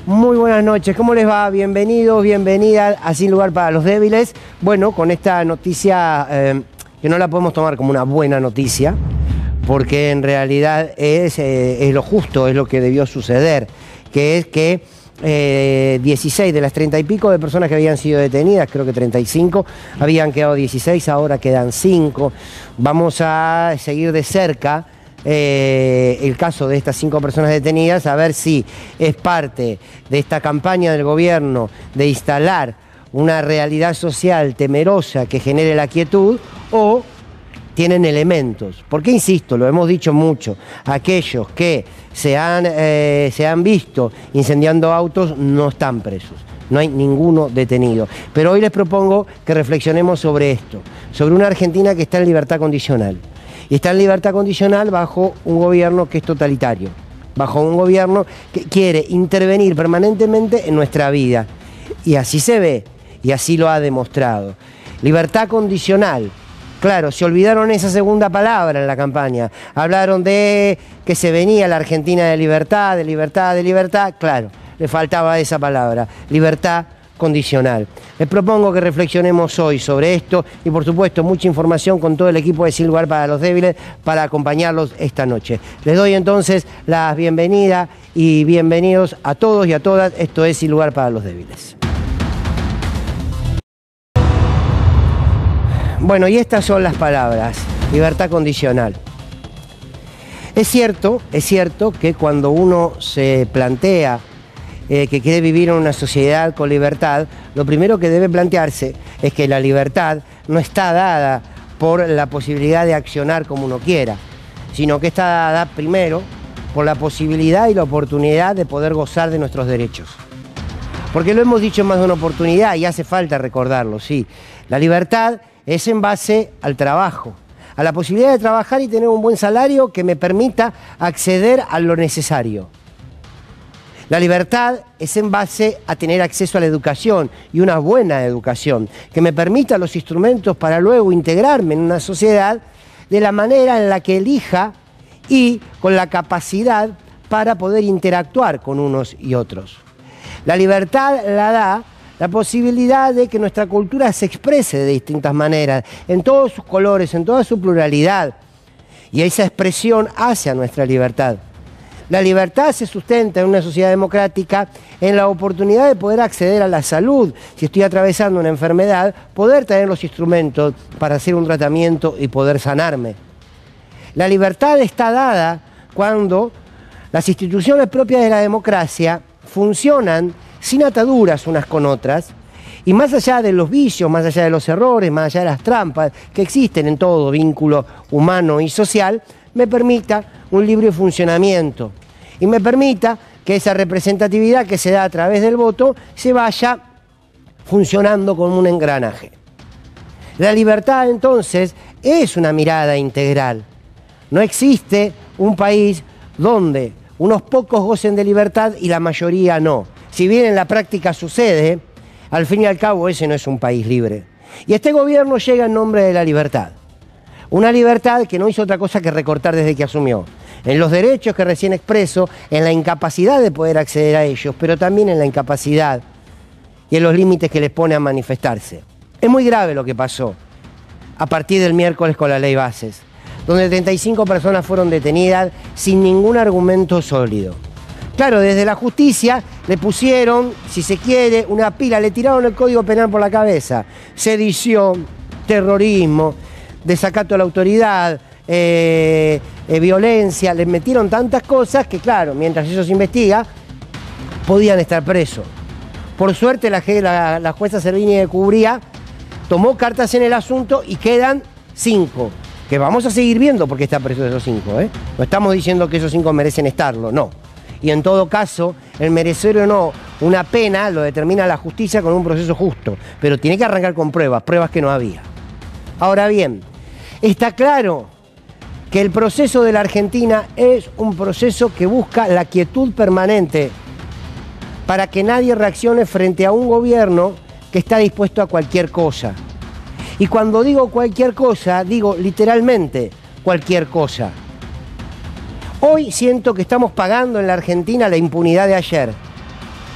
Muy buenas noches, ¿cómo les va? Bienvenidos, bienvenidas a Sin Lugar para los Débiles. Bueno, con esta noticia que no la podemos tomar como una buena noticia, porque en realidad es lo justo, es lo que debió suceder, que es que 16 de las 30 y pico de personas que habían sido detenidas, creo que 35, habían quedado 16, ahora quedan 5. Vamos a seguir de cerca el caso de estas 5 personas detenidas, a ver si es parte de esta campaña del gobierno de instalar una realidad social temerosa que genere la quietud, o tienen elementos. Porque, insisto, lo hemos dicho mucho, aquellos que se han visto incendiando autos no están presos, no hay ninguno detenido. Pero hoy les propongo que reflexionemos sobre esto, sobre una Argentina que está en libertad condicional. Y está en libertad condicional bajo un gobierno que es totalitario, bajo un gobierno que quiere intervenir permanentemente en nuestra vida. Y así se ve, y así lo ha demostrado. Libertad condicional. Claro, se olvidaron esa segunda palabra en la campaña. Hablaron de que se venía la Argentina de libertad, de libertad, de libertad. Claro, le faltaba esa palabra, libertad condicional. Les propongo que reflexionemos hoy sobre esto y, por supuesto, mucha información con todo el equipo de Sin Lugar para los Débiles para acompañarlos esta noche. Les doy entonces la bienvenida y bienvenidos a todos y a todas. Esto es Sin Lugar para los Débiles. Bueno, y estas son las palabras: libertad condicional. Es cierto que cuando uno se plantea que quiere vivir en una sociedad con libertad, lo primero que debe plantearse es que la libertad no está dada por la posibilidad de accionar como uno quiera, sino que está dada primero por la posibilidad y la oportunidad de poder gozar de nuestros derechos. Porque lo hemos dicho en más de una oportunidad y hace falta recordarlo, sí. La libertad es en base al trabajo, a la posibilidad de trabajar y tener un buen salario que me permita acceder a lo necesario. La libertad es en base a tener acceso a la educación, y una buena educación, que me permita los instrumentos para luego integrarme en una sociedad de la manera en la que elija y con la capacidad para poder interactuar con unos y otros. La libertad la da la posibilidad de que nuestra cultura se exprese de distintas maneras, en todos sus colores, en toda su pluralidad, y esa expresión hace a nuestra libertad. La libertad se sustenta en una sociedad democrática en la oportunidad de poder acceder a la salud. Si estoy atravesando una enfermedad, poder tener los instrumentos para hacer un tratamiento y poder sanarme. La libertad está dada cuando las instituciones propias de la democracia funcionan sin ataduras unas con otras, y más allá de los vicios, más allá de los errores, más allá de las trampas que existen en todo vínculo humano y social, me permita un libre funcionamiento y me permita que esa representatividad que se da a través del voto se vaya funcionando como un engranaje. La libertad, entonces, es una mirada integral. No existe un país donde unos pocos gocen de libertad y la mayoría no. Si bien en la práctica sucede, al fin y al cabo ese no es un país libre. Y este gobierno llega en nombre de la libertad. Una libertad que no hizo otra cosa que recortar desde que asumió. En los derechos que recién expreso, en la incapacidad de poder acceder a ellos, pero también en la incapacidad y en los límites que les pone a manifestarse. Es muy grave lo que pasó a partir del miércoles con la ley Bases, donde 35 personas fueron detenidas sin ningún argumento sólido. Claro, desde la justicia le pusieron, si se quiere, una pila, le tiraron el Código Penal por la cabeza. Sedición, terrorismo, desacato a la autoridad, violencia, les metieron tantas cosas que, claro, mientras eso se investiga, podían estar presos. Por suerte la jueza Servini de Cubría tomó cartas en el asunto y quedan 5, que vamos a seguir viendo porque están presos esos 5, ¿eh? No estamos diciendo que esos 5 merecen estarlo, no. Y en todo caso, el merecer o no una pena lo determina la justicia con un proceso justo, pero tiene que arrancar con pruebas que no había. Ahora bien, está claro que el proceso de la Argentina es un proceso que busca la quietud permanente para que nadie reaccione frente a un gobierno que está dispuesto a cualquier cosa. Y cuando digo cualquier cosa, digo literalmente cualquier cosa. Hoy siento que estamos pagando en la Argentina la impunidad de ayer.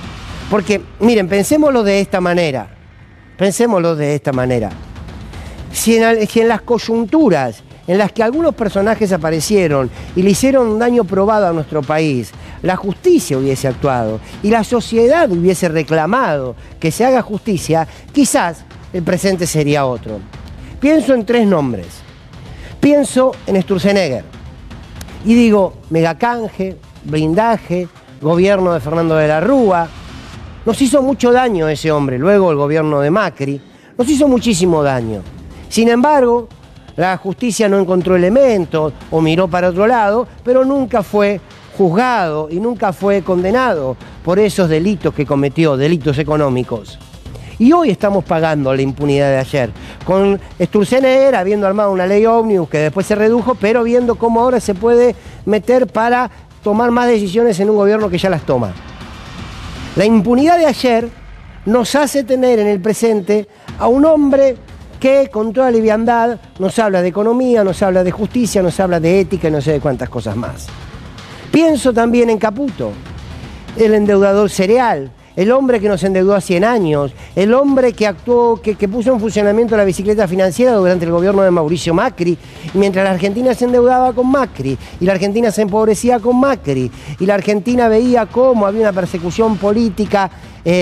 Porque, miren, pensémoslo de esta manera. Pensémoslo de esta manera. Si en las coyunturas en las que algunos personajes aparecieron y le hicieron un daño probado a nuestro país, la justicia hubiese actuado y la sociedad hubiese reclamado que se haga justicia, quizás el presente sería otro. Pienso en 3 nombres. Pienso en Sturzenegger y digo, megacanje, blindaje, gobierno de Fernando de la Rúa. Nos hizo mucho daño ese hombre, luego el gobierno de Macri, nos hizo muchísimo daño. Sin embargo, la justicia no encontró elementos o miró para otro lado, pero nunca fue juzgado y nunca fue condenado por esos delitos que cometió, delitos económicos. Y hoy estamos pagando la impunidad de ayer, con Sturzenegger habiendo armado una ley ómnibus que después se redujo, pero viendo cómo ahora se puede meter para tomar más decisiones en un gobierno que ya las toma. La impunidad de ayer nos hace tener en el presente a un hombre que con toda liviandad nos habla de economía, nos habla de justicia, nos habla de ética y no sé de cuántas cosas más. Pienso también en Caputo, el endeudador serial, el hombre que nos endeudó a 100 años, el hombre que actuó, que puso en funcionamiento la bicicleta financiera durante el gobierno de Mauricio Macri, mientras la Argentina se endeudaba con Macri, y la Argentina se empobrecía con Macri, y la Argentina veía cómo había una persecución política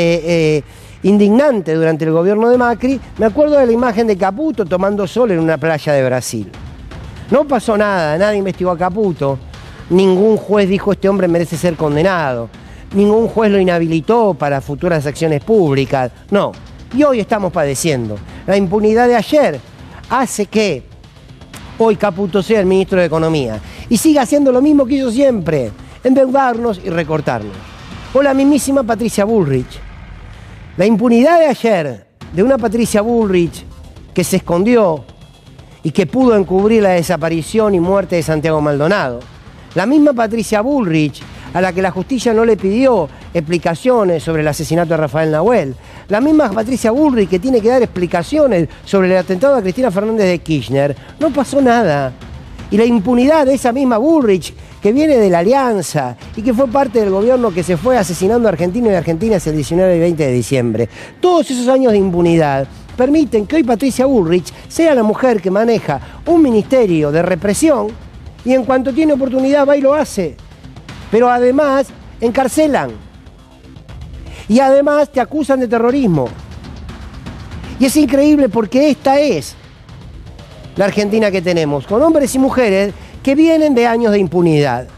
indignante durante el gobierno de Macri. Me acuerdo de la imagen de Caputo tomando sol en una playa de Brasil. No pasó nada, nadie investigó a Caputo, ningún juez dijo este hombre merece ser condenado, ningún juez lo inhabilitó para futuras acciones públicas, no. Y hoy estamos padeciendo. La impunidad de ayer hace que hoy Caputo sea el ministro de Economía y siga haciendo lo mismo que hizo siempre, endeudarnos y recortarnos. O la mismísima Patricia Bullrich. La impunidad de ayer de una Patricia Bullrich que se escondió y que pudo encubrir la desaparición y muerte de Santiago Maldonado. La misma Patricia Bullrich a la que la justicia no le pidió explicaciones sobre el asesinato de Rafael Nahuel. La misma Patricia Bullrich que tiene que dar explicaciones sobre el atentado a Cristina Fernández de Kirchner. No pasó nada. Y la impunidad de esa misma Bullrich que viene de la Alianza y que fue parte del gobierno que se fue asesinando a argentinos y argentinas el 19 y 20 de diciembre. Todos esos años de impunidad permiten que hoy Patricia Bullrich sea la mujer que maneja un ministerio de represión y en cuanto tiene oportunidad va y lo hace. Pero además encarcelan y además te acusan de terrorismo. Y es increíble porque esta es la Argentina que tenemos, con hombres y mujeres que vienen de años de impunidad.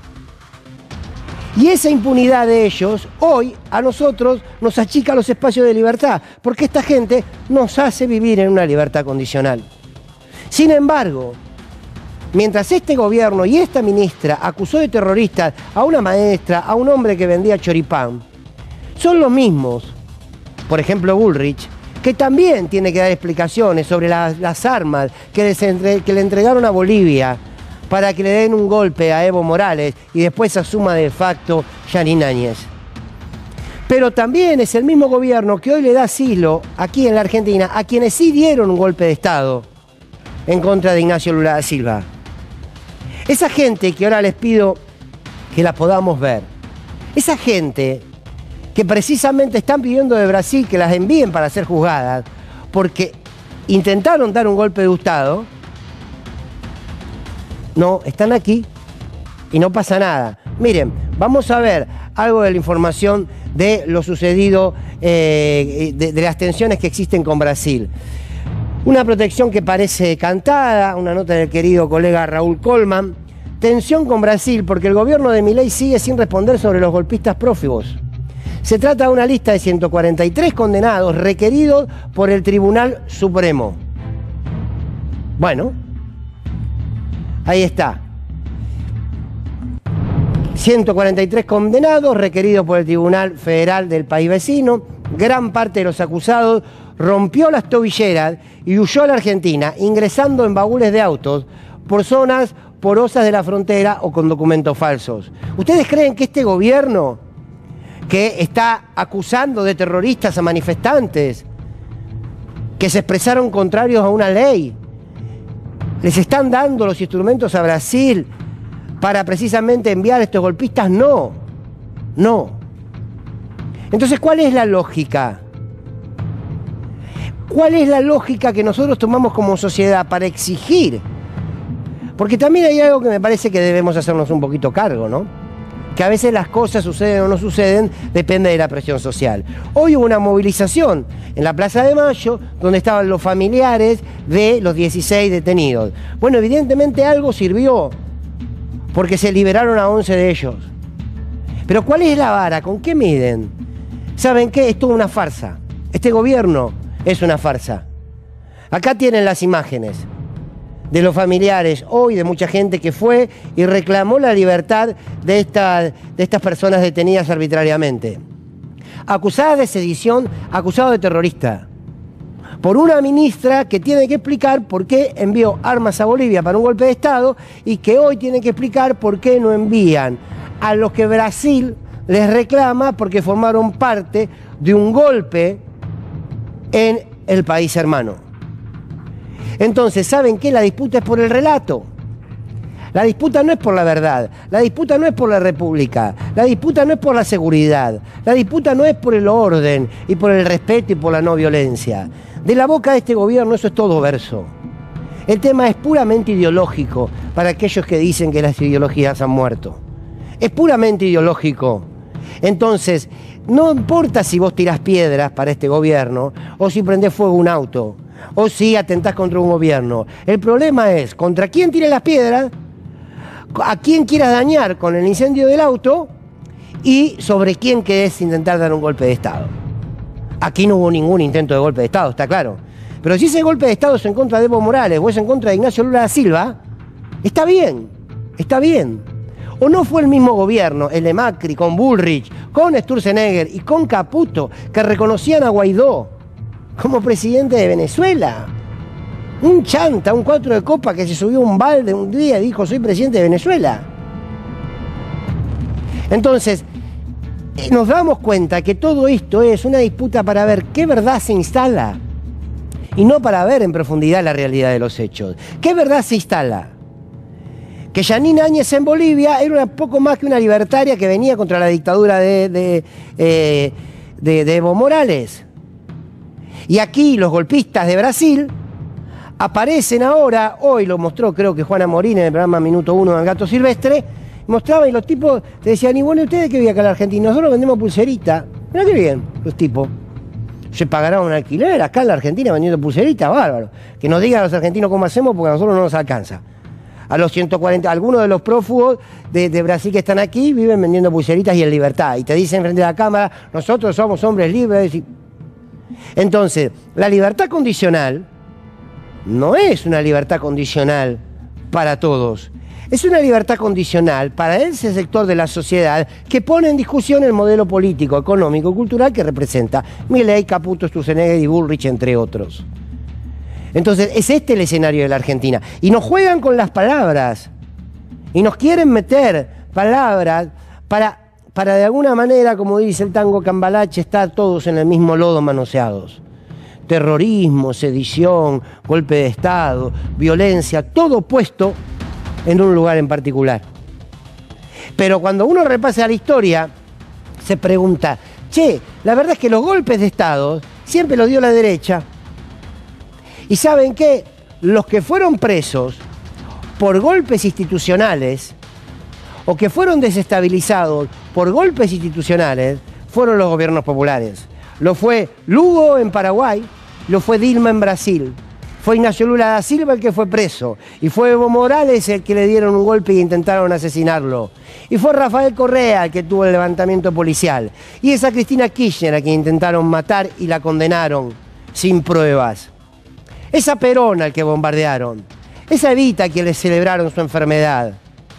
Y esa impunidad de ellos, hoy, a nosotros, nos achica los espacios de libertad, porque esta gente nos hace vivir en una libertad condicional. Sin embargo, mientras este gobierno y esta ministra acusó de terroristas a una maestra, a un hombre que vendía choripán, son los mismos, por ejemplo Bullrich, que también tiene que dar explicaciones sobre las armas que le entregaron a Bolivia para que le den un golpe a Evo Morales y después asuma de facto Yanine Áñez. Pero también es el mismo gobierno que hoy le da asilo aquí en la Argentina a quienes sí dieron un golpe de Estado en contra de Ignacio Lula da Silva. Esa gente que ahora les pido que la podamos ver, esa gente que precisamente están pidiendo de Brasil que las envíen para ser juzgadas porque intentaron dar un golpe de Estado, no, están aquí y no pasa nada. Miren, vamos a ver algo de la información de lo sucedido, de las tensiones que existen con Brasil. Una protección que parece cantada, una nota del querido colega Raúl Colman. Tensión con Brasil porque el gobierno de Milei sigue sin responder sobre los golpistas prófugos. Se trata de una lista de 143 condenados requeridos por el Tribunal Supremo. Bueno, ahí está. 143 condenados requeridos por el Tribunal Federal del país vecino. Gran parte de los acusados rompió las tobilleras y huyó a la Argentina, ingresando en baúles de autos por zonas porosas de la frontera o con documentos falsos. ¿Ustedes creen que este gobierno, que está acusando de terroristas a manifestantes que se expresaron contrarios a una ley, les están dando los instrumentos a Brasil para precisamente enviar a estos golpistas? No, no. Entonces, ¿cuál es la lógica? ¿Cuál es la lógica que nosotros tomamos como sociedad para exigir? Porque también hay algo que me parece que debemos hacernos un poquito cargo, ¿no? Que a veces las cosas suceden o no suceden, depende de la presión social. Hoy hubo una movilización en la Plaza de Mayo, donde estaban los familiares de los 16 detenidos. Bueno, evidentemente algo sirvió, porque se liberaron a 11 de ellos. Pero ¿cuál es la vara? ¿Con qué miden? ¿Saben qué? Es toda una farsa. Este gobierno es una farsa. Acá tienen las imágenes de los familiares hoy, de mucha gente que fue y reclamó la libertad de estas personas detenidas arbitrariamente. Acusadas de sedición, acusados de terrorista. Por una ministra que tiene que explicar por qué envió armas a Bolivia para un golpe de Estado y que hoy tiene que explicar por qué no envían a los que Brasil les reclama porque formaron parte de un golpe en el país hermano. Entonces, ¿saben qué? La disputa es por el relato. La disputa no es por la verdad, la disputa no es por la república, la disputa no es por la seguridad, la disputa no es por el orden y por el respeto y por la no violencia. De la boca de este gobierno eso es todo verso. El tema es puramente ideológico para aquellos que dicen que las ideologías han muerto. Es puramente ideológico. Entonces, no importa si vos tirás piedras para este gobierno o si prendés fuego un auto o si atentás contra un gobierno. El problema es contra quién tire las piedras, a quién quieras dañar con el incendio del auto y sobre quién querés intentar dar un golpe de Estado. Aquí no hubo ningún intento de golpe de Estado, está claro. Pero si ese golpe de Estado es en contra de Evo Morales o es en contra de Ignacio Lula da Silva, está bien, está bien. ¿O no fue el mismo gobierno, el de Macri, con Bullrich, con Sturzenegger y con Caputo, que reconocían a Guaidó como presidente de Venezuela? Un chanta, un 4 de copa que se subió a un balde un día y dijo soy presidente de Venezuela. Entonces, nos damos cuenta que todo esto es una disputa para ver qué verdad se instala y no para ver en profundidad la realidad de los hechos. ¿Qué verdad se instala? Que Yanine Áñez en Bolivia era poco más que una libertaria que venía contra la dictadura de Evo Morales. Y aquí los golpistas de Brasil aparecen ahora, hoy lo mostró creo que Juana Morín en el programa Minuto 1 del Gato Silvestre, mostraba y los tipos te decían, y bueno, ¿ustedes qué viven acá en la Argentina? Nosotros vendemos pulserita. Mirá qué bien, los tipos. Se pagará un alquiler acá en la Argentina vendiendo pulserita, bárbaro. Que nos digan a los argentinos cómo hacemos porque a nosotros no nos alcanza. A los 140, algunos de los prófugos de Brasil que están aquí viven vendiendo pulseritas y en libertad. Y te dicen frente a la cámara, nosotros somos hombres libres. Entonces, la libertad condicional no es una libertad condicional para todos. Es una libertad condicional para ese sector de la sociedad que pone en discusión el modelo político, económico y cultural que representa Milei, Caputo, Sturzenegger y Bullrich, entre otros. Entonces, es este el escenario de la Argentina. Y nos juegan con las palabras. Y nos quieren meter palabras para de alguna manera, como dice el tango Cambalache, estar todos en el mismo lodo manoseados. Terrorismo, sedición, golpe de Estado, violencia, todo puesto en un lugar en particular. Pero cuando uno repasa la historia, se pregunta, che, la verdad es que los golpes de Estado siempre los dio la derecha. Y ¿saben qué? Los que fueron presos por golpes institucionales o que fueron desestabilizados por golpes institucionales fueron los gobiernos populares. Lo fue Lugo en Paraguay, lo fue Dilma en Brasil. Fue Ignacio Lula da Silva el que fue preso. Y fue Evo Morales el que le dieron un golpe e intentaron asesinarlo. Y fue Rafael Correa el que tuvo el levantamiento policial. Y esa Cristina Kirchner a quien intentaron matar y la condenaron sin pruebas. Esa Perón al que bombardearon. Esa Evita a quien le celebraron su enfermedad.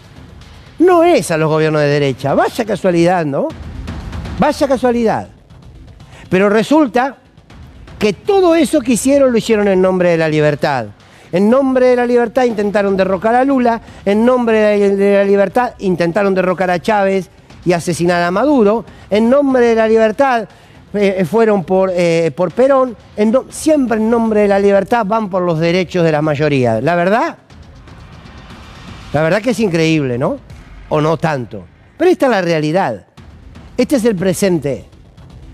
No es a los gobiernos de derecha. Vaya casualidad, ¿no? Vaya casualidad. Pero resulta que todo eso que hicieron lo hicieron en nombre de la libertad. En nombre de la libertad intentaron derrocar a Lula, en nombre de la libertad intentaron derrocar a Chávez y asesinar a Maduro, en nombre de la libertad fueron por Perón, siempre en nombre de la libertad van por los derechos de la mayoría. La verdad que es increíble, ¿no? O no tanto. Pero esta es la realidad. Este es el presente.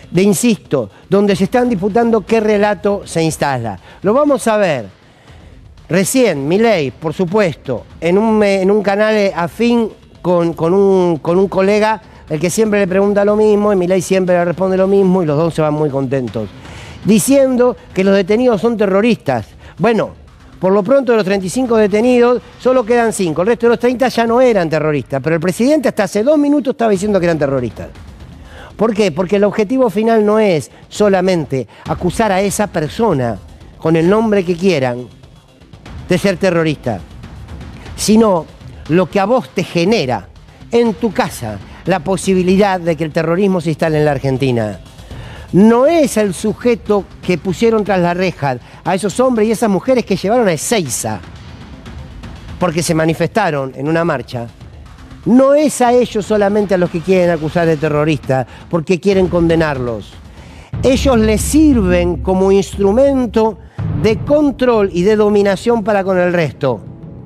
insisto, donde se están disputando qué relato se instala. Lo vamos a ver recién, Milei, por supuesto, en un canal afín con un colega, el que siempre le pregunta lo mismo, y Milei siempre le responde lo mismo, y los dos se van muy contentos, diciendo que los detenidos son terroristas. Bueno, por lo pronto de los 35 detenidos, solo quedan 5. El resto de los 30 ya no eran terroristas, pero el presidente hasta hace 2 minutos estaba diciendo que eran terroristas. ¿Por qué? Porque el objetivo final no es solamente acusar a esa persona, con el nombre que quieran, de ser terrorista, sino lo que a vos te genera en tu casa la posibilidad de que el terrorismo se instale en la Argentina. No es el sujeto que pusieron tras la reja a esos hombres y esas mujeres que llevaron a Ezeiza porque se manifestaron en una marcha. No es a ellos solamente a los que quieren acusar de terroristas porque quieren condenarlos. Ellos les sirven como instrumento de control y de dominación para con el resto.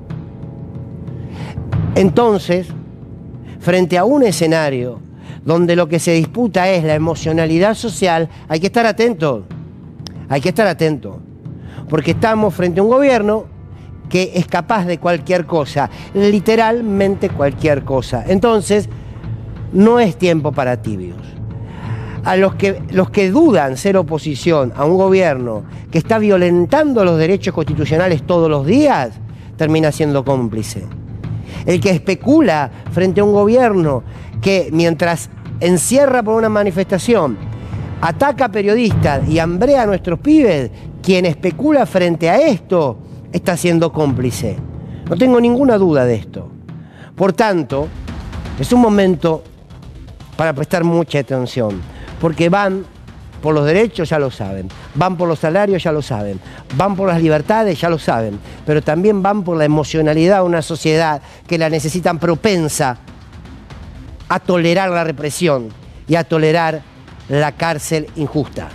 Entonces, frente a un escenario donde lo que se disputa es la emocionalidad social, hay que estar atentos. Hay que estar atentos. Porque estamos frente a un gobierno que es capaz de cualquier cosa, literalmente cualquier cosa. Entonces, no es tiempo para tibios. A los que dudan ser oposición a un gobierno que está violentando los derechos constitucionales todos los días, termina siendo cómplice. El que especula frente a un gobierno que mientras encierra por una manifestación, ataca a periodistas y hambrea a nuestros pibes, quien especula frente a esto está siendo cómplice. No tengo ninguna duda de esto. Por tanto, es un momento para prestar mucha atención, porque van por los derechos, ya lo saben, van por los salarios, ya lo saben, van por las libertades, ya lo saben, pero también van por la emocionalidad de una sociedad que la necesitan propensa a tolerar la represión y a tolerar la cárcel injusta.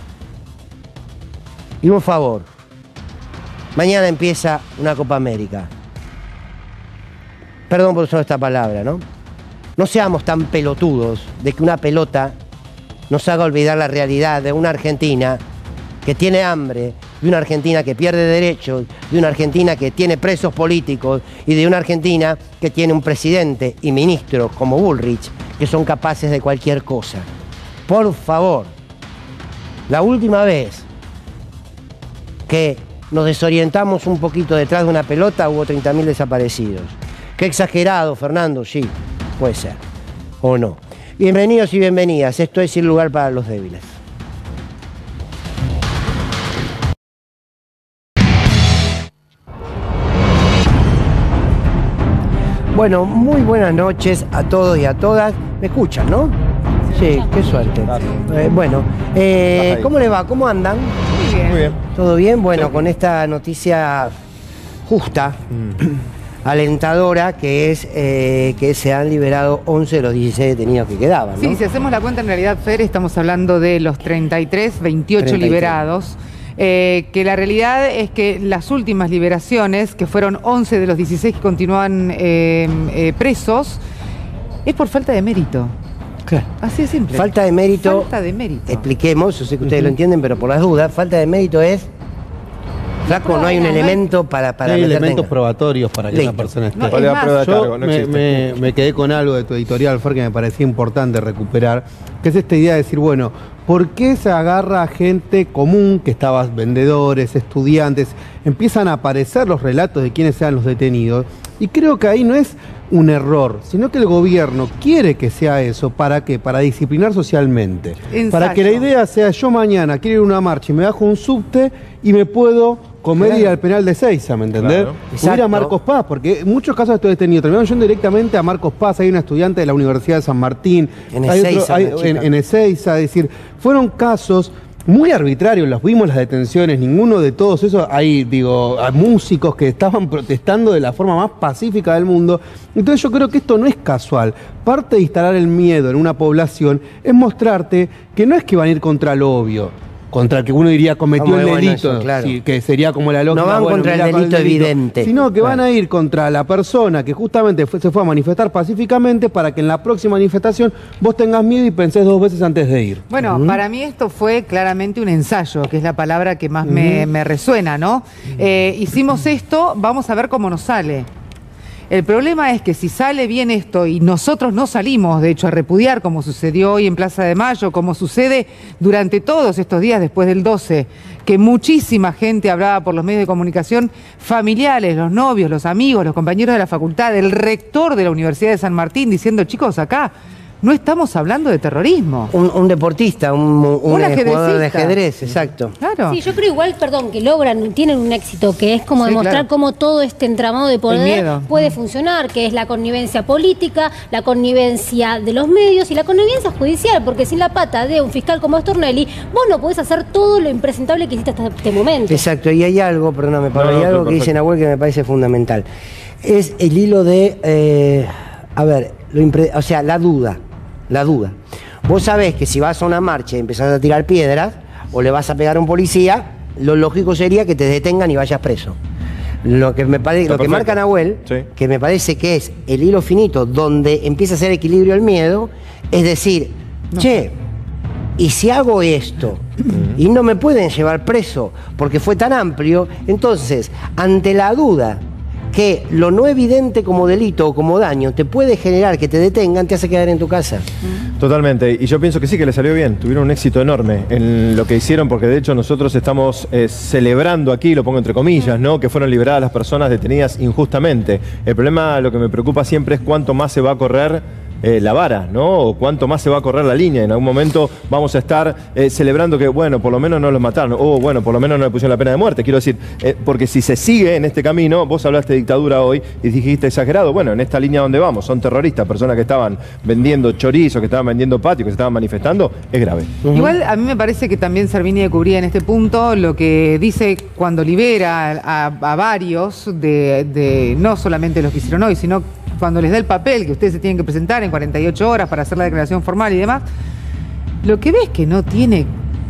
Y un favor, mañana empieza una Copa América. Perdón por usar esta palabra, ¿no? No seamos tan pelotudos de que una pelota nos haga olvidar la realidad de una Argentina que tiene hambre, de una Argentina que pierde derechos, de una Argentina que tiene presos políticos y de una Argentina que tiene un presidente y ministros como Bullrich que son capaces de cualquier cosa. Por favor, la última vez que nos desorientamos un poquito detrás de una pelota hubo 30.000 desaparecidos. Qué exagerado, Fernando, sí, puede ser, o no. Bienvenidos y bienvenidas, esto es Sin Lugar para los Débiles. Bueno, muy buenas noches a todos y a todas. ¿Me escuchan, no? Sí, qué suerte. Bueno, ¿cómo les va? ¿Cómo andan? Muy bien. Muy bien. ¿Todo bien? Bueno, con esta noticia justa, alentadora, que es que se han liberado 11 de los 16 detenidos que quedaban, ¿no? Sí, si hacemos la cuenta, en realidad, Fer, estamos hablando de los 33, 28 33. Liberados. Que la realidad es que las últimas liberaciones, que fueron 11 de los 16 que continúan presos, es por falta de mérito. Claro. Así de simple. Falta de mérito. Falta de mérito. Expliquemos, yo sé que ustedes lo entienden, pero por las dudas, falta de mérito es... Flaco, no hay un elemento para hay elementos probatorios para que una persona esté. Yo me quedé con algo de tu editorial, Fer, que me parecía importante recuperar, que es esta idea de decir, bueno, ¿por qué se agarra a gente común, que estaban vendedores, estudiantes? Empiezan a aparecer los relatos de quiénes sean los detenidos, y creo que ahí no es un error, sino que el gobierno quiere que sea eso. ¿Para qué? Para disciplinar socialmente. Exacto. Para que la idea sea, yo mañana quiero ir a una marcha y me bajo un subte y me puedo comer ir al penal de Ezeiza, ¿me entendés? Claro. O ir a Marcos Paz, porque en muchos casos estos detenidos terminaron yendo directamente a Marcos Paz. Hay una estudiante de la Universidad de San Martín, en Ezeiza, es decir, fueron casos muy arbitrarios, los vimos las detenciones, ninguno de todos esos, hay músicos que estaban protestando de la forma más pacífica del mundo. Entonces yo creo que esto no es casual. Parte de instalar el miedo en una población es mostrarte que no es que van a ir contra lo obvio, contra el que uno diría cometió el delito, eso, claro. Sí, que sería como la lógica. No van contra el delito evidente. Sino que van a ir contra la persona que justamente se fue a manifestar pacíficamente para que en la próxima manifestación vos tengas miedo y pensés 2 veces antes de ir. Bueno, para mí esto fue claramente un ensayo, que es la palabra que más me resuena, ¿no? Hicimos esto, vamos a ver cómo nos sale. El problema es que si sale bien esto y nosotros no salimos, de hecho, a repudiar, como sucedió hoy en Plaza de Mayo, como sucede durante todos estos días después del 12, que muchísima gente hablaba por los medios de comunicación, familiares, los novios, los amigos, los compañeros de la facultad, el rector de la Universidad de San Martín, diciendo, chicos, acá no estamos hablando de terrorismo. Un deportista, un jugador de ajedrez, exacto. Claro. Sí, yo creo igual, perdón, que tienen un éxito, que es como demostrar cómo todo este entramado de poder puede funcionar, que es la connivencia política, la connivencia de los medios y la connivencia judicial, porque sin la pata de un fiscal como Stornelli, vos no podés hacer todo lo impresentable que hiciste hasta este momento. Exacto, y hay algo, perdóname, Pablo, hay algo que dice Nahuel que me parece fundamental. Es el hilo de, o sea, la duda. La duda. Vos sabés que si vas a una marcha y empezás a tirar piedras o le vas a pegar a un policía, lo lógico sería que te detengan y vayas preso. Lo que marca Nahuel, que me parece que es el hilo finito donde empieza a hacer equilibrio el miedo, es decir, che, y si hago esto y no me pueden llevar preso porque fue tan amplio, entonces, ante la duda que lo no evidente como delito o como daño te puede generar que te detengan, te hace quedar en tu casa. Totalmente, y yo pienso que sí, que le salió bien, tuvieron un éxito enorme en lo que hicieron, porque de hecho nosotros estamos celebrando aquí, lo pongo entre comillas, ¿no?, que fueron liberadas las personas detenidas injustamente. El problema, lo que me preocupa siempre es cuánto más se va a correr la vara, ¿no? O cuánto más se va a correr la línea. En algún momento vamos a estar celebrando que, bueno, por lo menos no los mataron, o bueno, por lo menos no le pusieron la pena de muerte. Quiero decir, porque si se sigue en este camino, vos hablaste de dictadura hoy y dijiste exagerado, bueno, en esta línea donde vamos, son terroristas, personas que estaban vendiendo chorizos, que estaban vendiendo patios, que se estaban manifestando, es grave. Igual a mí me parece que también Servini cubría en este punto lo que dice cuando libera a varios de no solamente los que hicieron hoy, sino cuando les da el papel que ustedes se tienen que presentar en 48 horas para hacer la declaración formal y demás, lo que ves que no tiene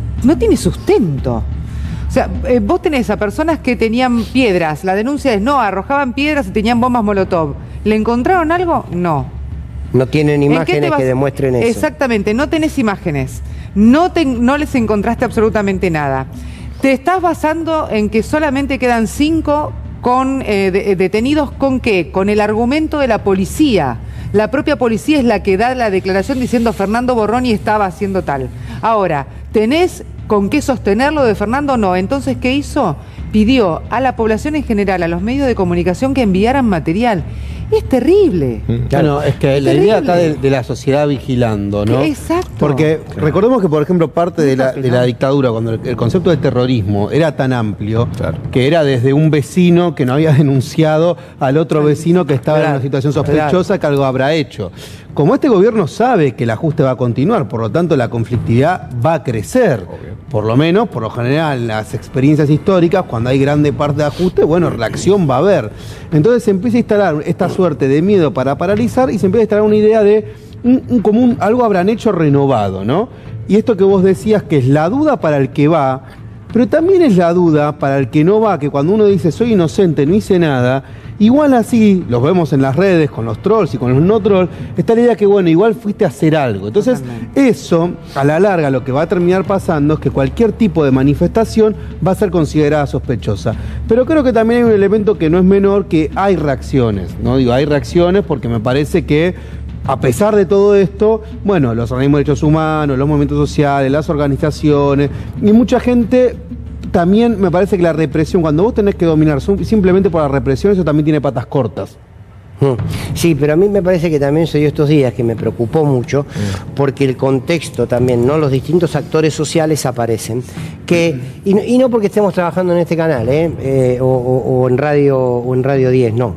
sustento. O sea, vos tenés a personas que tenían piedras, la denuncia es no, arrojaban piedras y tenían bombas Molotov. ¿Le encontraron algo? No. No tienen imágenes que demuestren eso. Exactamente, no tenés imágenes, no les encontraste absolutamente nada. Te estás basando en que solamente quedan 5 detenidos, ¿con qué? Con el argumento de la policía. La propia policía es la que da la declaración diciendo Fernando Borroni estaba haciendo tal. Ahora, ¿tenés con qué sostenerlo de Fernando? No. Entonces, ¿qué hizo? Pidió a la población en general, a los medios de comunicación, que enviaran material. Es terrible. Claro, es que la idea acá de la sociedad vigilando, ¿no? Exacto. Porque recordemos que, por ejemplo, parte de la dictadura, cuando el concepto de terrorismo era tan amplio, que era desde un vecino que no había denunciado al otro vecino que estaba en una situación sospechosa que algo habrá hecho. Como este gobierno sabe que el ajuste va a continuar, por lo tanto la conflictividad va a crecer. Por lo menos, por lo general, en las experiencias históricas, cuando hay grande parte de ajuste, bueno, reacción va a haber. Entonces se empieza a instalar esta suerte de miedo para paralizar y se empieza a instalar una idea de algo habrán hecho renovado, ¿no? Y esto que vos decías, que es la duda para el que va, pero también es la duda para el que no va, que cuando uno dice soy inocente, no hice nada, igual así, los vemos en las redes con los trolls y con los no trolls, está la idea que, bueno, igual fuiste a hacer algo. Entonces, eso, a la larga, lo que va a terminar pasando es que cualquier tipo de manifestación va a ser considerada sospechosa. Pero creo que también hay un elemento que no es menor, que hay reacciones, ¿no? Digo, hay reacciones porque me parece que, a pesar de todo esto, bueno, los organismos de derechos humanos, los movimientos sociales, las organizaciones y mucha gente, también me parece que la represión, cuando vos tenés que dominar simplemente por la represión, eso también tiene patas cortas. Sí, pero a mí me parece que también se dio estos días que me preocupó mucho, porque el contexto también, ¿no? Los distintos actores sociales aparecen, y no porque estemos trabajando en este canal, o en Radio 10, no.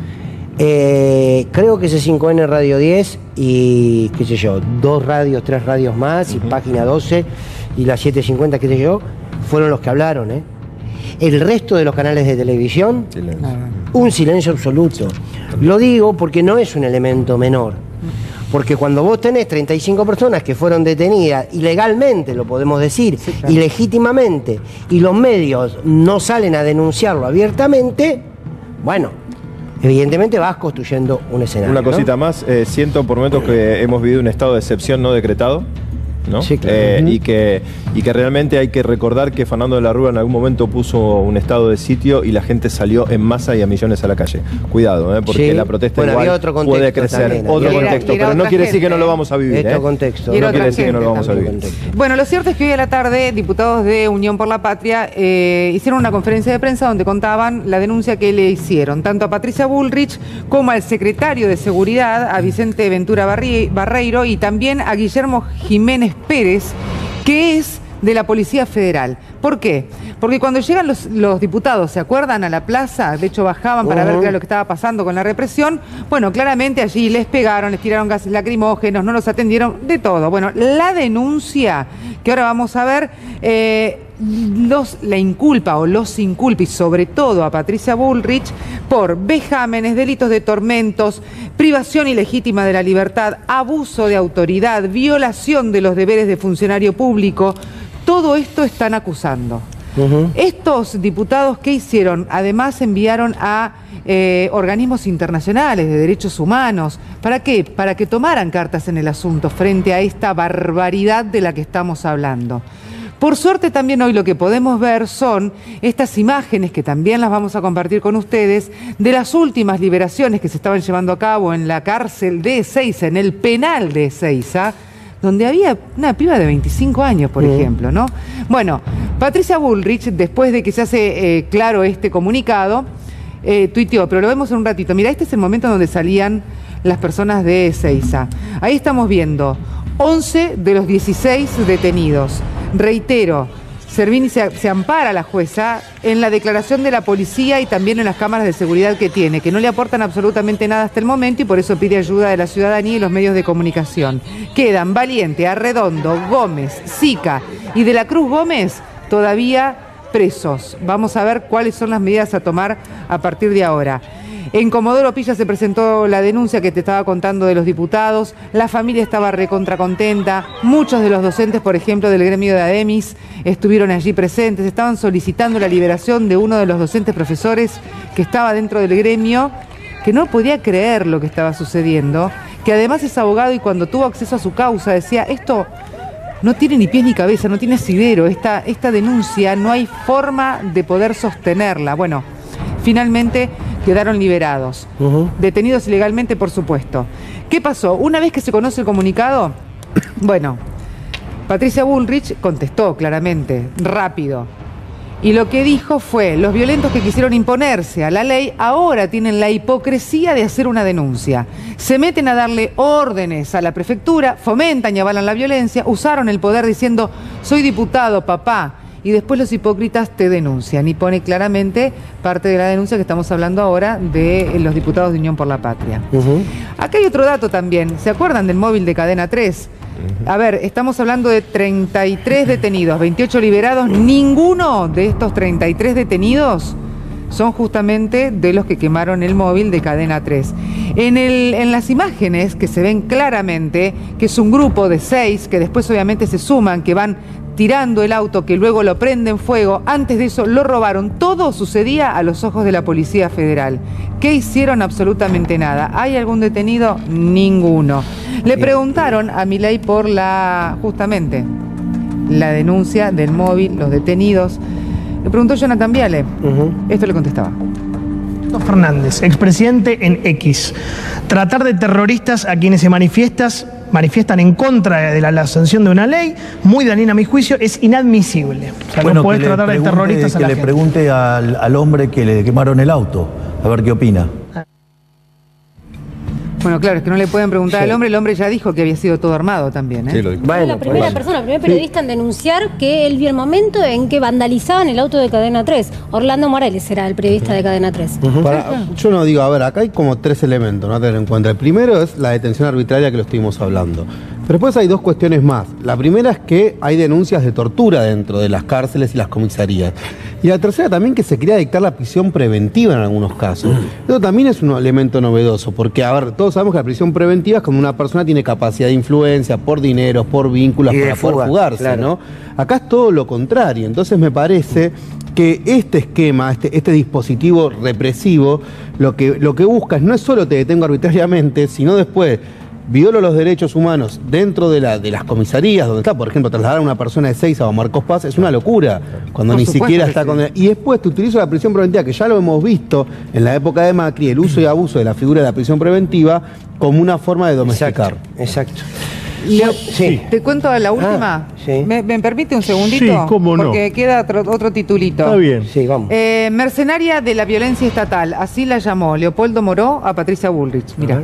Creo que C5N Radio 10 y, qué sé yo, 2 radios, 3 radios más, y Página 12 y la 750, qué sé yo, fueron los que hablaron, El resto de los canales de televisión, un silencio absoluto. Lo digo porque no es un elemento menor. Porque cuando vos tenés 35 personas que fueron detenidas ilegalmente, lo podemos decir, sí, claro, ilegítimamente, y los medios no salen a denunciarlo abiertamente, bueno, evidentemente vas construyendo un escenario. Una cosita, ¿no?, más, siento por momentos que hemos vivido un estado de excepción no decretado, ¿no? Sí, claro. Y que realmente hay que recordar que Fernando de la Rúa en algún momento puso un estado de sitio y la gente salió en masa y a millones a la calle. Cuidado, porque sí, la protesta igual puede crecer. También, otro contexto, pero no quiere decir que no lo vamos a vivir. Otro contexto. No quiere decir que no lo vamos a vivir. Bueno, lo cierto es que hoy a la tarde diputados de Unión por la Patria hicieron una conferencia de prensa donde contaban la denuncia que le hicieron tanto a Patricia Bullrich como al secretario de Seguridad, a Vicente Ventura Barreiro, y también a Guillermo Jiménez Pérez, que es de la Policía Federal. ¿Por qué? Porque cuando llegan los diputados, ¿se acuerdan?, a la plaza, de hecho bajaban para ver qué era lo que estaba pasando con la represión, bueno, claramente allí les pegaron, les tiraron gases lacrimógenos, no los atendieron, de todo. Bueno, la denuncia que ahora vamos a ver, la inculpa o los inculpa, y sobre todo a Patricia Bullrich, por vejámenes, delitos de tormentos, privación ilegítima de la libertad, abuso de autoridad, violación de los deberes de funcionario público. Todo esto están acusando. Estos diputados, ¿qué hicieron? Además enviaron a organismos internacionales de derechos humanos. ¿Para qué? Para que tomaran cartas en el asunto frente a esta barbaridad de la que estamos hablando. Por suerte también hoy lo que podemos ver son estas imágenes, que también las vamos a compartir con ustedes, de las últimas liberaciones que se estaban llevando a cabo en la cárcel de Ezeiza, en el penal de Ezeiza, donde había una piba de 25 años, por ejemplo, ¿no? Bueno, Patricia Bullrich, después de que se hace claro este comunicado, tuiteó, pero lo vemos en un ratito. Mira, este es el momento donde salían las personas de Ezeiza. Ahí estamos viendo 11 de los 16 detenidos. Reitero, Servini se ampara a la jueza en la declaración de la policía y también en las cámaras de seguridad que tiene, que no le aportan absolutamente nada hasta el momento, y por eso pide ayuda de la ciudadanía y los medios de comunicación. Quedan Valiente, Arredondo, Gómez, Sica y de la Cruz Gómez todavía presos. Vamos a ver cuáles son las medidas a tomar a partir de ahora. En Comodoro Pi se presentó la denuncia que te estaba contando de los diputados. La familia estaba recontracontenta. Muchos de los docentes, por ejemplo, del gremio de ADEMIS, estuvieron allí presentes. Estaban solicitando la liberación de uno de los docentes profesores que estaba dentro del gremio, que no podía creer lo que estaba sucediendo, que además es abogado, y cuando tuvo acceso a su causa decía, esto no tiene ni pies ni cabeza, no tiene asidero, esta denuncia no hay forma de poder sostenerla. Bueno, finalmente quedaron liberados, detenidos ilegalmente, por supuesto. ¿Qué pasó? Una vez que se conoce el comunicado, bueno, Patricia Bullrich contestó claramente, rápido, y lo que dijo fue, los violentos que quisieron imponerse a la ley ahora tienen la hipocresía de hacer una denuncia. Se meten a darle órdenes a la prefectura, fomentan y avalan la violencia, usaron el poder diciendo, soy diputado, papá, y después los hipócritas te denuncian, y pone claramente parte de la denuncia que estamos hablando ahora de los diputados de Unión por la Patria. Acá hay otro dato también. ¿Se acuerdan del móvil de Cadena 3? A ver, estamos hablando de 33 detenidos, 28 liberados. Ninguno de estos 33 detenidos son justamente de los que quemaron el móvil de Cadena 3. En las imágenes que se ven claramente que es un grupo de 6, que después obviamente se suman, que van tirando el auto, que luego lo prenden fuego. Antes de eso lo robaron. Todo sucedía a los ojos de la Policía Federal. ¿Qué hicieron? Absolutamente nada. ¿Hay algún detenido? Ninguno. Le preguntaron a Milei por justamente la denuncia del móvil, los detenidos. Le preguntó Jonathan Viale. Esto le contestaba. Fernández, expresidente en X. Tratar de terroristas a quienes se manifiestan en contra de la sanción de una ley, muy dañina a mi juicio, es inadmisible. O sea, no puedes tratar de terroristas a la gente. Que le pregunte al hombre que le quemaron el auto, a ver qué opina. Bueno, claro, es que no le pueden preguntar al hombre. El hombre ya dijo que había sido todo armado también, ¿eh? Sí, bueno, la primera persona, el primer periodista en denunciar que él vio el momento en que vandalizaban el auto de Cadena 3. Orlando Morales era el periodista de Cadena 3. Yo no digo, a ver, acá hay como 3 elementos, ¿no? A tener en cuenta. El primero es la detención arbitraria, que lo estuvimos hablando. Pero después hay dos cuestiones más. La primera es que hay denuncias de tortura dentro de las cárceles y las comisarías. Y la tercera también que se quería dictar la prisión preventiva en algunos casos. Eso también es un elemento novedoso, porque, a ver, todos sabemos que la prisión preventiva es cuando una persona tiene capacidad de influencia por dinero, por vínculos, para poder fugarse, claro, ¿no? Acá es todo lo contrario. Entonces me parece que este esquema, este dispositivo represivo, lo que busca no es solo te detengo arbitrariamente, sino después violo los derechos humanos dentro de las comisarías, donde está, por ejemplo, trasladar a una persona de Seiza o a Marcos Paz, es una locura, cuando ni siquiera está condenada. Y después te utilizo la prisión preventiva, que ya lo hemos visto en la época de Macri, el uso y abuso de la figura de la prisión preventiva como una forma de domesticar. Exacto. Leo, sí. ¿Te cuento la última? Sí. ¿Me permite un segundito? Sí, cómo no. Porque queda otro titulito. Está bien. Sí, vamos. Mercenaria de la violencia estatal, así la llamó Leopoldo Moró a Patricia Bullrich. Mira.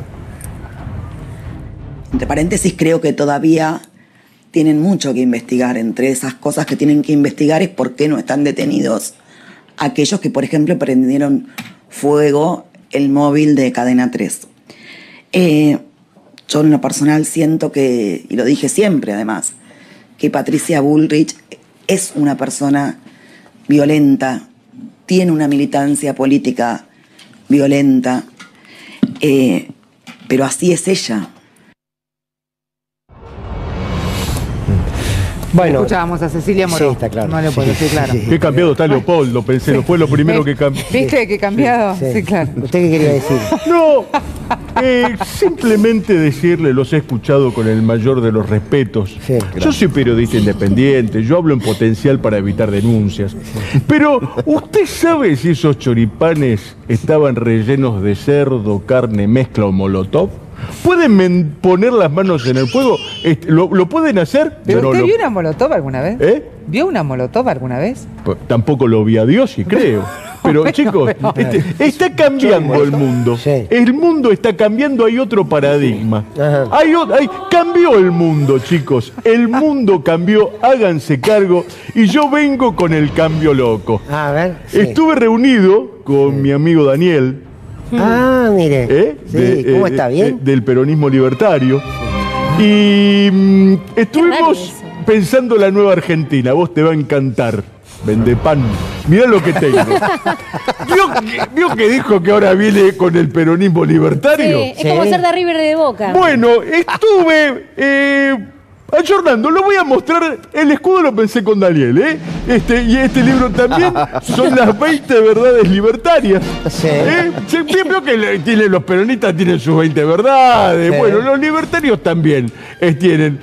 Entre paréntesis, creo que todavía tienen mucho que investigar. Entre esas cosas que tienen que investigar es por qué no están detenidos aquellos que, por ejemplo, prendieron fuego el móvil de Cadena 3. Yo en lo personal siento que, y lo dije siempre además, que Patricia Bullrich es una persona violenta, tiene una militancia política violenta, pero así es ella. Bueno, escuchábamos a Cecilia Moró. Sí, está claro. No le puedo decir, claro. Qué cambiado está Leopoldo, pensé, no fue lo primero que cambió. ¿Viste que cambiado? Sí, claro. ¿Usted qué quería decir? No, simplemente decirle, los he escuchado con el mayor de los respetos. Sí, claro. Yo soy periodista independiente, yo hablo en potencial para evitar denuncias. Pero, ¿usted sabe si esos choripanes estaban rellenos de cerdo, carne, mezcla o molotov? ¿Pueden poner las manos en el fuego? ¿Lo pueden hacer? ¿Pero usted vio una molotov alguna vez? ¿Vio una molotov alguna vez? Pues, tampoco lo vi a Dios y creo. Pero bueno, chicos, está cambiando el mundo. Sí. El mundo está cambiando, hay otro paradigma. Cambió el mundo, chicos. El mundo cambió, háganse cargo. Y yo vengo con el cambio loco. A ver. Sí. Estuve reunido con mi amigo Daniel. Mire. Sí, ¿cómo está? ¿Bien? Del peronismo libertario. Y estuvimos pensando en la nueva Argentina. Vos te va a encantar. Vende pan. Mirá lo que tengo. ¿Vio que dijo que ahora viene con el peronismo libertario? Sí, es como ser de River de Boca. Bueno, estuve ayornando, lo voy a mostrar. El escudo lo pensé con Daniel, y este libro también son las 20 verdades libertarias. Sí. Veo que los peronistas tienen sus 20 verdades. Sí. Bueno, los libertarios también tienen.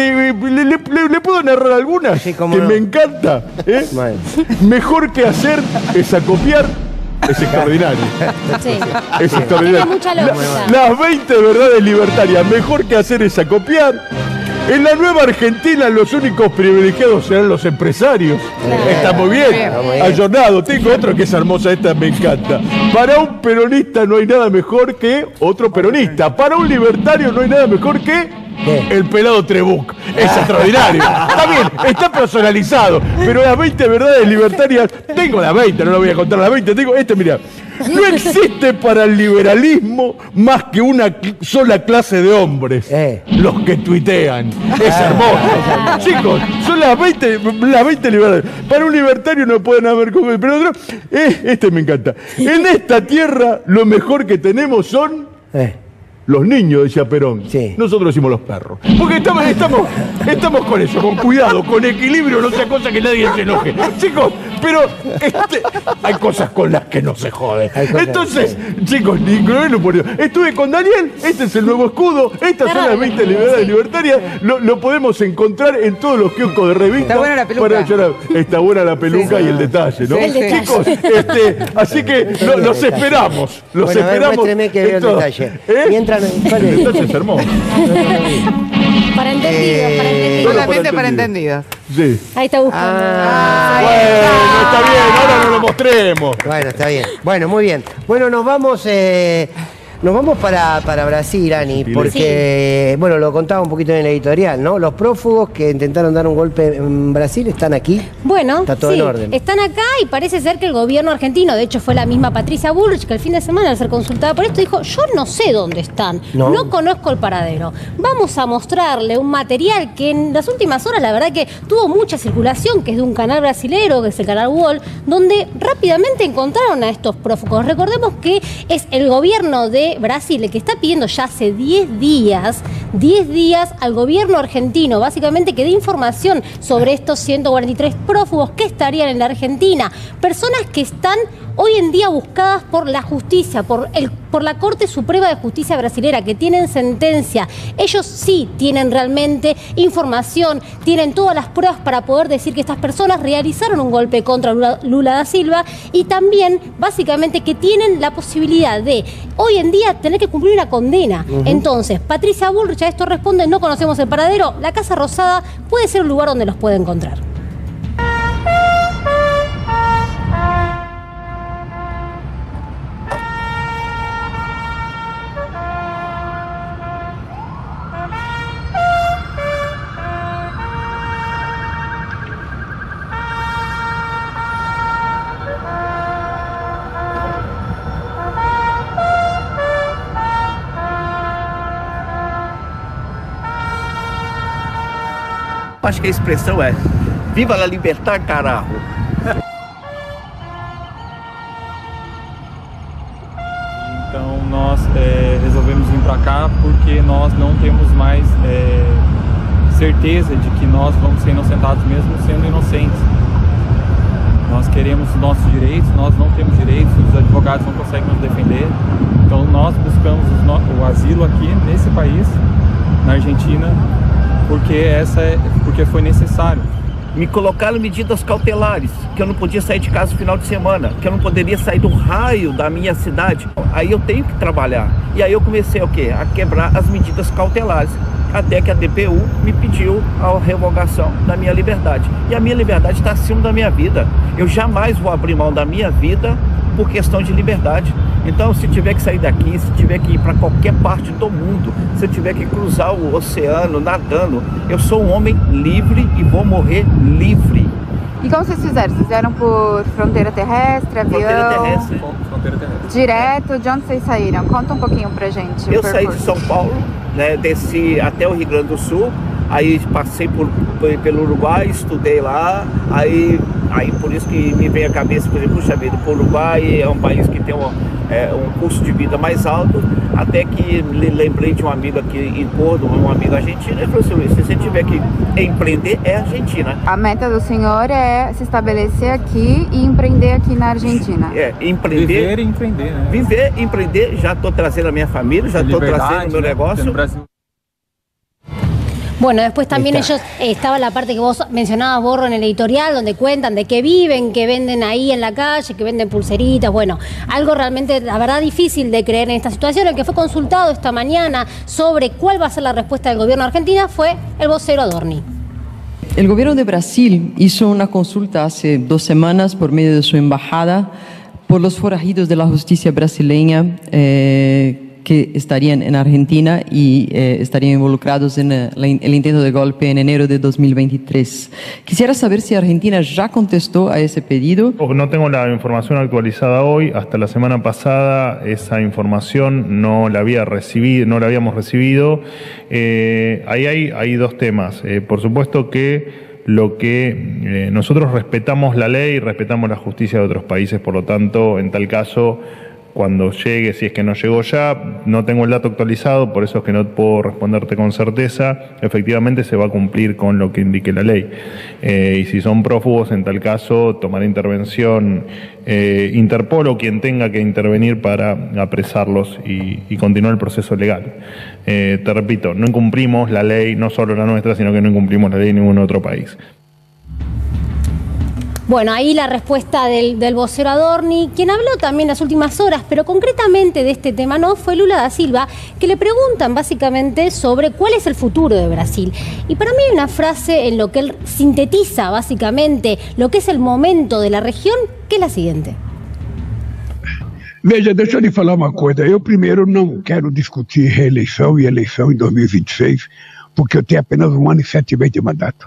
¿Le puedo narrar algunas? Sí, que no. Me encanta. Bueno. Mejor que hacer es acopiar. Es extraordinario. Sí. Es extraordinario. Tiene mucha lógica. Las 20 verdades libertarias. Mejor que hacer es acopiar. En la nueva Argentina los únicos privilegiados serán los empresarios. Claro. Está muy bien. Ayornado. Tengo otro que es hermosa, esta me encanta. Para un peronista no hay nada mejor que otro peronista. Para un libertario no hay nada mejor que el pelado Trebuch. Es extraordinario. Está bien, está personalizado. Pero las 20 verdades libertarias, tengo las 20, no lo voy a contar las 20, tengo mirá. No existe para el liberalismo más que una sola clase de hombres, los que tuitean. Es hermoso. Chicos, son las 20 libertades. Para un libertario no pueden haber como pero otro. Este me encanta. En esta tierra lo mejor que tenemos son los niños, decía Perón. Sí. Nosotros decimos los perros. Porque estamos con eso, con cuidado, con equilibrio, no sea cosa que nadie se enoje. Chicos, pero hay cosas con las que no se jode. Entonces, chicos, estuve con Daniel, este es el nuevo escudo, estas son las 20 libertades libertarias, lo podemos encontrar en todos los kioscos de revistas. Está buena la peluca. Está buena la peluca y el detalle, ¿no? Sí, chicos, así que los esperamos. Los esperamos. Muéstreme que veo el detalle. Entonces es hermoso. Para entendidos, solamente para entendidos. Sí. Ahí está buscando. Bueno, está bien, ahora no lo mostremos. Bueno, está bien. Bueno, muy bien. Bueno, nos vamos Nos vamos para Brasil, Ani, porque, bueno, lo contaba un poquito en el editorial, ¿no? Los prófugos que intentaron dar un golpe en Brasil están aquí. Bueno, está todo en orden. Están acá y parece ser que el gobierno argentino, de hecho fue la misma Patricia Bullrich, que el fin de semana al ser consultada por esto dijo, yo no sé dónde están, no conozco el paradero. Vamos a mostrarle un material que en las últimas horas la verdad que tuvo mucha circulación, que es de un canal brasilero, que es el canal Wall, donde rápidamente encontraron a estos prófugos. Recordemos que es el gobierno de Brasil el que está pidiendo ya hace 10 días al gobierno argentino, básicamente que dé información sobre estos 143 prófugos que estarían en la Argentina, personas que están hoy en día buscadas por la justicia, por la Corte Suprema de Justicia brasilera, que tienen sentencia. Ellos sí tienen realmente información, tienen todas las pruebas para poder decir que estas personas realizaron un golpe contra Lula da Silva y también, básicamente, que tienen la posibilidad de, hoy en día, tener que cumplir una condena. Entonces, Patricia Bullrich a esto responde, no conocemos el paradero, la Casa Rosada puede ser un lugar donde los puede encontrar. Acho que a expressão é viva la libertad, carajo. Então nós resolvemos vir para cá porque nós não temos mais certeza de que nós vamos ser inocentados mesmo sendo inocentes. Nós queremos os nossos direitos, nós não temos direitos, os advogados não conseguem nos defender. Então nós buscamos o asilo aqui nesse país, na Argentina, porque foi necessário. Me colocaram medidas cautelares, que eu não podia sair de casa no final de semana, que eu não poderia sair do raio da minha cidade. Aí eu tenho que trabalhar. E aí eu comecei a quebrar as medidas cautelares, até que a DPU me pediu a revogação da minha liberdade. E a minha liberdade está acima da minha vida. Eu jamais vou abrir mão da minha vida por questão de liberdade. Então, se tiver que sair daqui, se tiver que ir para qualquer parte do mundo, se eu tiver que cruzar o oceano nadando, eu sou um homem livre e vou morrer livre. E como vocês fizeram? Vocês fizeram por fronteira terrestre, avião? Fronteira terrestre. Direto? De onde vocês saíram? Conta um pouquinho pra gente. Eu saí de São Paulo, né, desci até o Rio Grande do Sul, aí passei pelo Uruguai, estudei lá, aí por isso que me veio a cabeça, por exemplo, puxa vida, o Uruguai é um país que tem um custo de vida mais alto, até que lembrei de um amigo aqui em Porto, um amigo argentino, ele falou assim, Luiz, se você tiver que empreender, é Argentina. A meta do senhor é se estabelecer aqui e empreender aqui na Argentina. Empreender. Viver e empreender, né? Viver, empreender, já estou trazendo a minha família, já estou trazendo o meu negócio. Bueno, después también ellos, estaba la parte que vos mencionabas, Borro, en el editorial, donde cuentan de qué viven, que venden ahí en la calle, que venden pulseritas, bueno, algo realmente, la verdad, difícil de creer en esta situación. El que fue consultado esta mañana sobre cuál va a ser la respuesta del gobierno argentino fue el vocero Adorni. El gobierno de Brasil hizo una consulta hace 2 semanas por medio de su embajada por los forajidos de la justicia brasileña que estarían en Argentina y estarían involucrados en el intento de golpe en enero de 2023. Quisiera saber si Argentina ya contestó a ese pedido. No tengo la información actualizada hoy. Hasta la semana pasada esa información no la habíamos recibido. Ahí hay 2 temas. Por supuesto que nosotros respetamos la ley, respetamos la justicia de otros países, por lo tanto, en tal caso, cuando llegue, si es que no llegó ya, no tengo el dato actualizado, por eso es que no puedo responderte con certeza. Efectivamente se va a cumplir con lo que indique la ley. Y si son prófugos, en tal caso, tomará intervención Interpol o quien tenga que intervenir para apresarlos y continuar el proceso legal. Te repito, no incumplimos la ley, no solo la nuestra, sino que no incumplimos la ley en ningún otro país. Bueno, ahí la respuesta del vocero Adorni, quien habló también las últimas horas, pero concretamente de este tema no, fue Lula da Silva, que le preguntan básicamente sobre cuál es el futuro de Brasil. Y para mí hay una frase en lo que él sintetiza básicamente lo que es el momento de la región, que es la siguiente. Veja, deixa eu lhe falar uma coisa. Eu, primeiro, não quero discutir reeleição e eleição em 2026, porque eu tenho apenas 1 ano e 7 meses de mandato.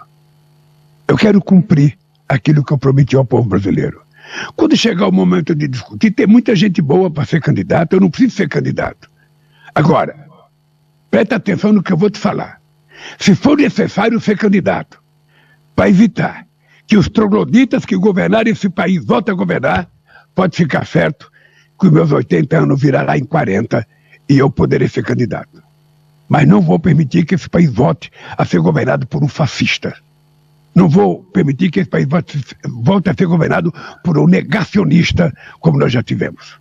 Eu quero cumprir aquilo que eu prometi ao povo brasileiro. Quando chegar o momento de discutir, tem muita gente boa para ser candidato, eu não preciso ser candidato. Agora, presta atenção no que eu vou te falar. Se for necessário ser candidato, para evitar que os trogloditas que governaram esse país voltem a governar, pode ficar certo que os meus 80 anos virará em 40 e eu poderei ser candidato. Mas não vou permitir que esse país volte a ser governado por um fascista. Não vou permitir que esse país volte a ser governado por un negacionista como nós já tivemos.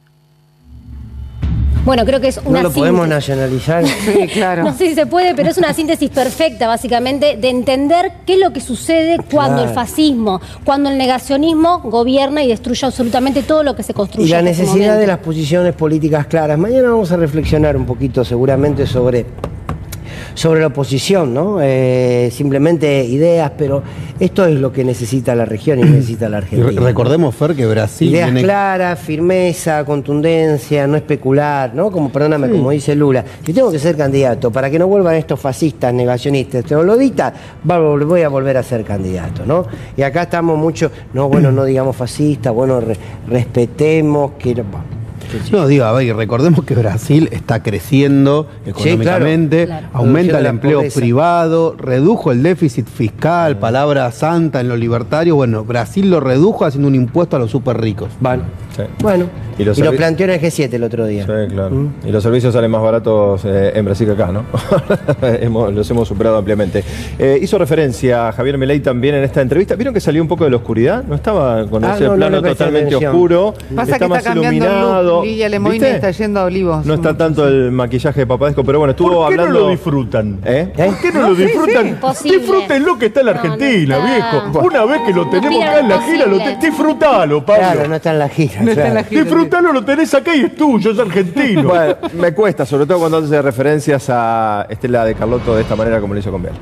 Bueno, creo que es una ¿No lo podemos síntesis. nacionalizar? Sí, claro. No sé si se puede, pero es una síntesis perfecta, básicamente, de entender qué es lo que sucede cuando el fascismo, cuando el negacionismo gobierna y destruye absolutamente todo lo que se construye. Y la en este necesidad momento. de las posiciones políticas claras. Mañana vamos a reflexionar un poquito seguramente sobre la oposición, ¿no? Simplemente ideas, pero esto es lo que necesita la región y necesita la Argentina. Recordemos, Fer, que Brasil ideas tiene... claras, firmeza, contundencia, no especular, ¿no? Como, perdóname, como dice Lula, yo tengo que ser candidato para que no vuelvan estos fascistas, negacionistas, trogloditas, voy a volver a ser candidato, ¿no? Y acá estamos mucho, no, bueno, no digamos fascista, bueno, respetemos, que... No, digo, a ver, recordemos que Brasil está creciendo económicamente, claro. aumenta el La empleo pobreza. privado, redujo el déficit fiscal, palabra santa en lo libertario. Bueno, Brasil lo redujo haciendo un impuesto a los súper ricos. Vale. Sí. Bueno, Y lo planteó en el G7 el otro día. Sí, claro. Y los servicios salen más baratos en Brasil que acá, ¿no? Los hemos superado ampliamente. Hizo referencia a Javier Milei también en esta entrevista. ¿Vieron que salió un poco de la oscuridad? No estaba con ese plano totalmente oscuro. Pasa que más está cambiando iluminado. el look. Lilla Lemoyne está yendo a Olivos. No está tanto el maquillaje de Papadesco, pero bueno, estuvo ¿Por qué hablando... no lo disfrutan? ¿Por qué no lo disfrutan? Disfrútenlo que está en la Argentina, viejo. Una vez que lo tenemos acá en la gira, disfrutalo, Pablo. Claro, no está en la gira. No está en la gira. Disfrutalo, lo tenés acá y es tuyo, es argentino. Bueno, me cuesta, sobre todo cuando hace referencias a Estela de Carlotto de esta manera como lo hizo con Vial.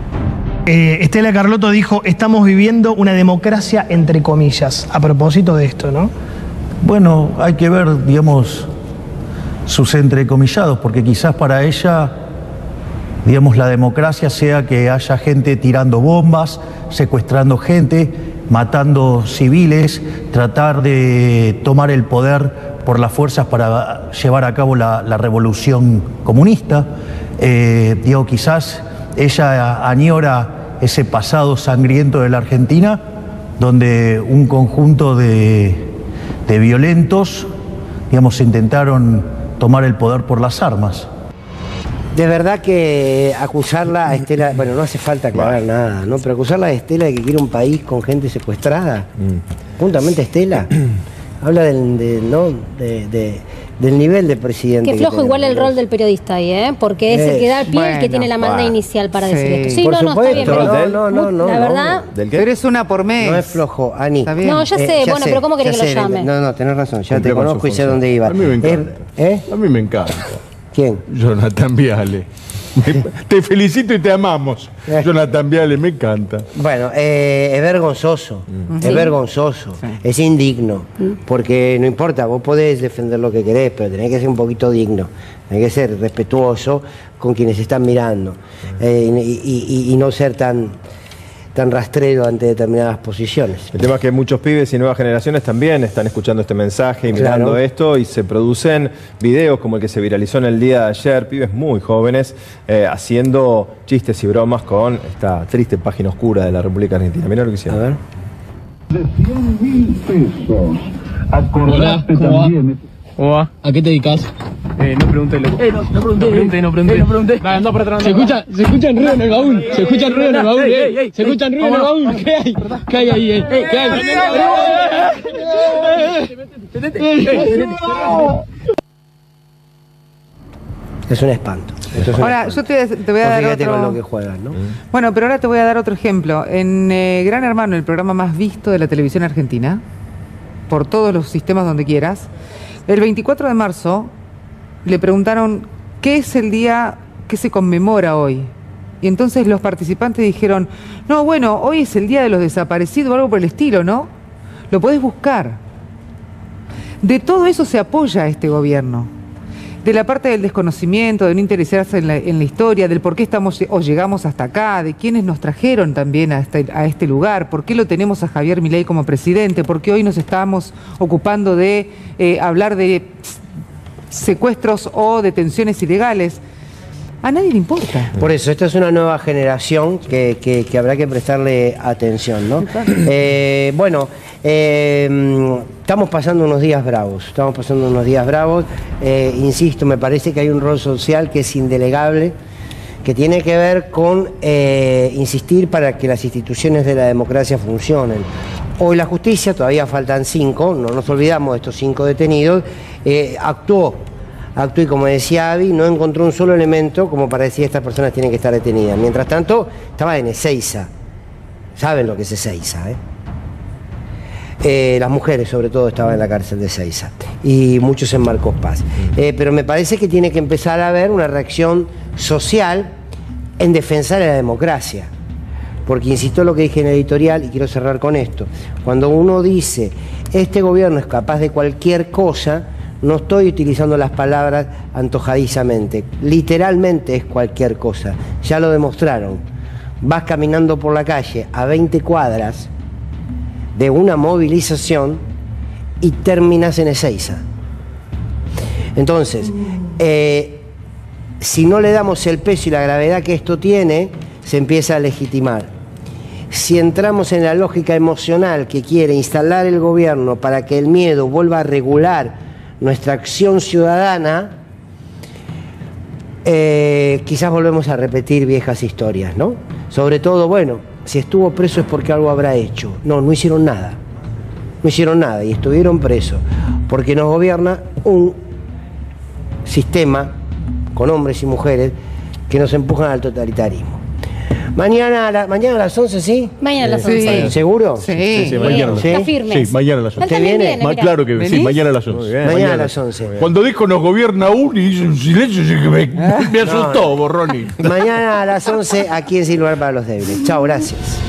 Estela Carlotto dijo, estamos viviendo una democracia entre comillas, a propósito de esto, ¿no? Bueno, hay que ver, digamos, sus entrecomillados, porque quizás para ella, digamos, la democracia sea que haya gente tirando bombas, secuestrando gente, matando civiles, tratar de tomar el poder por las fuerzas para llevar a cabo la revolución comunista. Digo, quizás ella añora ese pasado sangriento de la Argentina, donde un conjunto de violentos, digamos, intentaron tomar el poder por las armas. De verdad que acusarla a Estela, bueno, no hace falta aclarar nada, ¿no? Pero acusarla a Estela de que quiere un país con gente secuestrada, juntamente a Estela, habla del nivel de presidente. Que flojo igual el rol del periodista ahí, ¿eh? Porque es el que da el pie, el que tiene la manda inicial para decir esto. Sí, por no, supuesto, está bien, pero no, la verdad... Pero es una por mes. No es flojo, Ani. No, ya sé, bueno, pero ¿cómo querés que lo llame? No, tenés razón, ya te conozco y sé dónde iba. A mí me encanta. A mí me encanta. ¿Quién? Jonathan Viale. Te felicito y te amamos. Jonathan Viale, me encanta. Bueno, es vergonzoso, es vergonzoso, es indigno, porque no importa, vos podés defender lo que querés, pero tenés que ser un poquito digno, tenés que ser respetuoso con quienes están mirando y no ser tan rastrero ante determinadas posiciones. El tema es que muchos pibes y nuevas generaciones también están escuchando este mensaje y mirando esto, y se producen videos como el que se viralizó en el día de ayer, pibes muy jóvenes haciendo chistes y bromas con esta triste página oscura de la República Argentina. Mirá lo que hicieron. A ver. De 100.000 pesos. Acordaste también. ¿A qué te dedicas? No pregunté, loco. No pregunté. Dale, anda para atrás. Se escucha ruido en el baúl. Se escucha ruido en el baúl. Se escucha ruido en el baúl. ¿Qué hay? ¿Qué hay ahí? ¿Qué hay? Es un espanto. Ahora, yo te voy a dar fíjate otro... con lo que juegan, ¿no? Bueno, pero ahora te voy a dar otro ejemplo. En Gran Hermano, el programa más visto de la televisión argentina, por todos los sistemas donde quieras, el 24 de marzo le preguntaron qué es el día que se conmemora hoy. Y entonces los participantes dijeron, no, bueno, hoy es el día de los desaparecidos o algo por el estilo, ¿no? Lo podés buscar. De todo eso se apoya este gobierno. De la parte del desconocimiento, de no interesarse en la historia, del por qué estamos o llegamos hasta acá, de quiénes nos trajeron también a este lugar, por qué lo tenemos a Javier Milei como presidente, por qué hoy nos estamos ocupando de hablar de secuestros o detenciones ilegales. A nadie le importa. Por eso, esta es una nueva generación que habrá que prestarle atención, ¿no? Estamos pasando unos días bravos, insisto, me parece que hay un rol social que es indelegable, que tiene que ver con insistir para que las instituciones de la democracia funcionen. Hoy la justicia, todavía faltan 5, no nos olvidamos de estos 5 detenidos, actuó y como decía Avi, no encontró un solo elemento como para decir estas personas tienen que estar detenidas. Mientras tanto, estaba en Ezeiza. Saben lo que es Ezeiza, las mujeres sobre todo estaban en la cárcel de Ezeiza y muchos en Marcos Paz. Pero me parece que tiene que empezar a haber una reacción social en defensa de la democracia. Porque insisto en lo que dije en el editorial y quiero cerrar con esto. Cuando uno dice, este gobierno es capaz de cualquier cosa, no estoy utilizando las palabras antojadizamente. Literalmente es cualquier cosa. Ya lo demostraron. Vas caminando por la calle a 20 cuadras de una movilización y terminas en Ezeiza. Entonces, si no le damos el peso y la gravedad que esto tiene, se empieza a legitimar. Si entramos en la lógica emocional que quiere instalar el gobierno para que el miedo vuelva a regular nuestra acción ciudadana, quizás volvemos a repetir viejas historias, ¿no? Sobre todo, bueno, si estuvo preso es porque algo habrá hecho. No hicieron nada. No hicieron nada y estuvieron presos porque nos gobierna un sistema con hombres y mujeres que nos empujan al totalitarismo. Mañana a las 11, ¿sí? Mañana a las 11. Sí. ¿Seguro? Sí, mañana. Está firme. Sí, mañana a las 11. ¿Usted viene? Claro que sí, mañana a las 11. Mañana a las 11. Cuando dijo nos gobierna uno y hizo un silencio, me asustó, Borroni. Mañana a las 11, aquí en Sin Lugar para los Débiles. Chao, gracias.